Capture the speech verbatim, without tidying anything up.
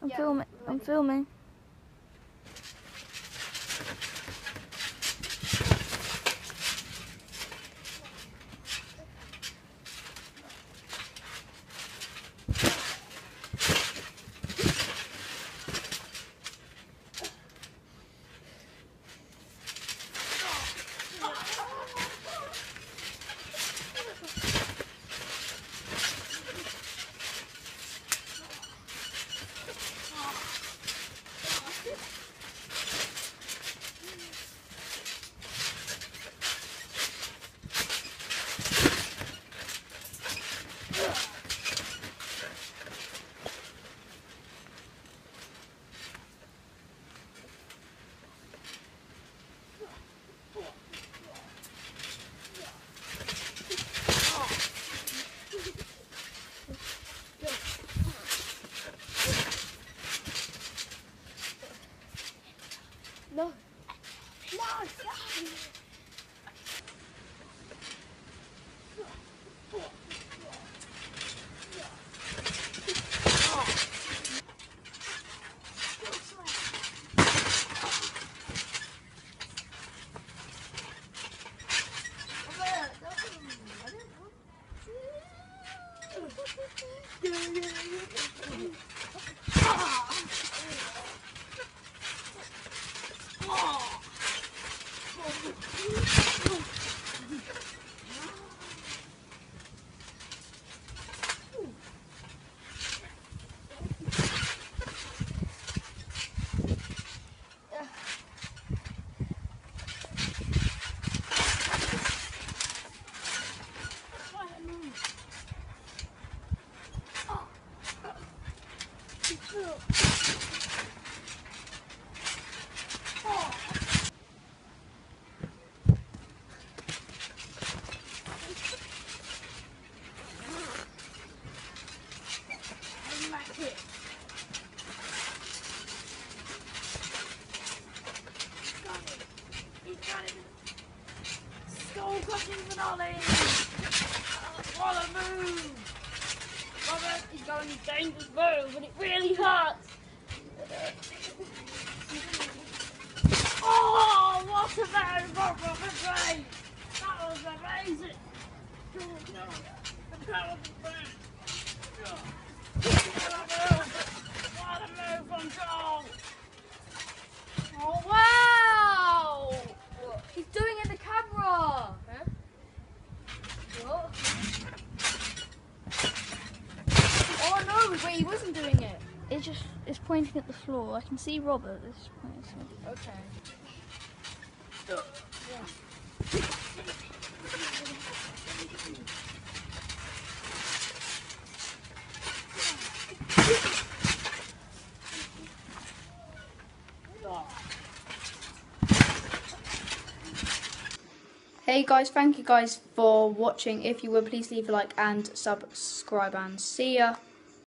I'm yeah, filming. I'm filming. No. No. Skull crushing finale! What a move! Robert is going a dangerous move and it really hurts! Oh, what a move, Robert! Great! That was amazing! The power of the brand! What a move from Joel! Oh wow! He's doing it in the camera! Huh? What? Oh no, wait, he wasn't doing it. It just it's pointing at the floor. I can see Robert. It's pointing. Okay. Hey guys, thank you guys for watching. If you would, please leave a like and subscribe and see ya.